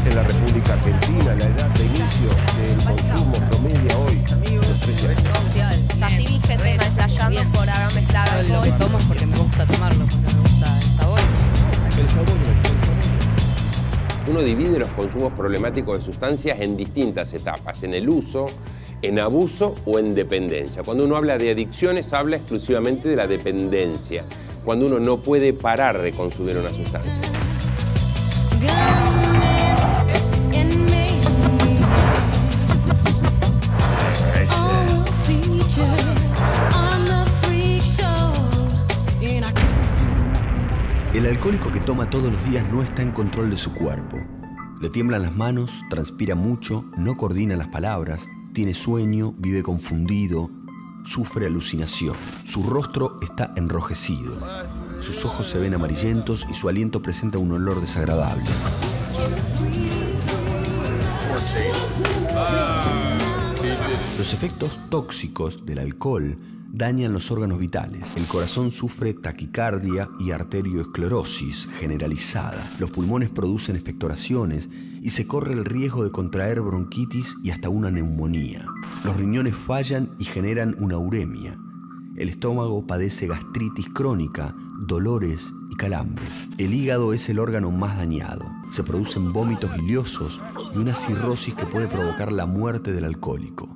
En la República Argentina, la edad de inicio del consumo promedia hoy es 13 años. O sea, sí vi gente flasheando por haber mezclado Lo que tomo es porque me gusta tomarlo, porque me gusta el sabor. El sabor del Uno divide los consumos problemáticos de sustancias en distintas etapas, en el uso, en abuso o en dependencia. Cuando uno habla de adicciones, habla exclusivamente de la dependencia, cuando uno no puede parar de consumir una sustancia. El alcohólico que toma todos los días no está en control de su cuerpo. Le tiemblan las manos, transpira mucho, no coordina las palabras, tiene sueño, vive confundido, sufre alucinación. Su rostro está enrojecido. Sus ojos se ven amarillentos y su aliento presenta un olor desagradable. Los efectos tóxicos del alcohol dañan los órganos vitales. El corazón sufre taquicardia y arterioesclerosis generalizada. Los pulmones producen expectoraciones y se corre el riesgo de contraer bronquitis y hasta una neumonía. Los riñones fallan y generan una uremia. El estómago padece gastritis crónica, dolores y calambres. El hígado es el órgano más dañado. Se producen vómitos biliosos y una cirrosis que puede provocar la muerte del alcohólico.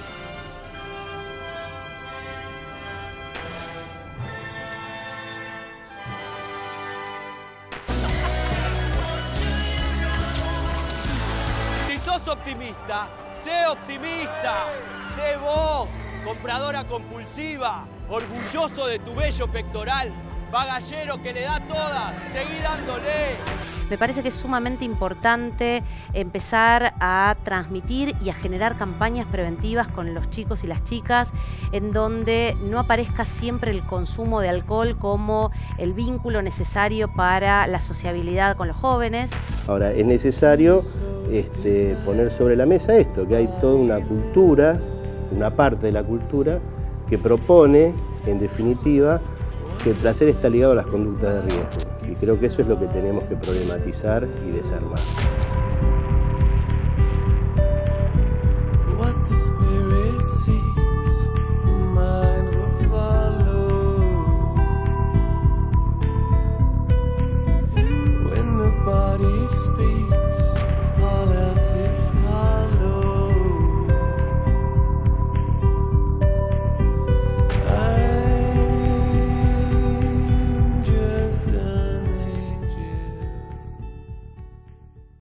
Optimista, sé optimista, sé vos, compradora compulsiva, orgulloso de tu bello pectoral, bagallero que le da todas, seguí dándole. Me parece que es sumamente importante empezar a transmitir y a generar campañas preventivas con los chicos y las chicas en donde no aparezca siempre el consumo de alcohol como el vínculo necesario para la sociabilidad con los jóvenes. Ahora, es necesario poner sobre la mesa esto, que hay toda una cultura, una parte de la cultura que propone, en definitiva, que el placer está ligado a las conductas de riesgo. Y creo que eso es lo que tenemos que problematizar y desarmar.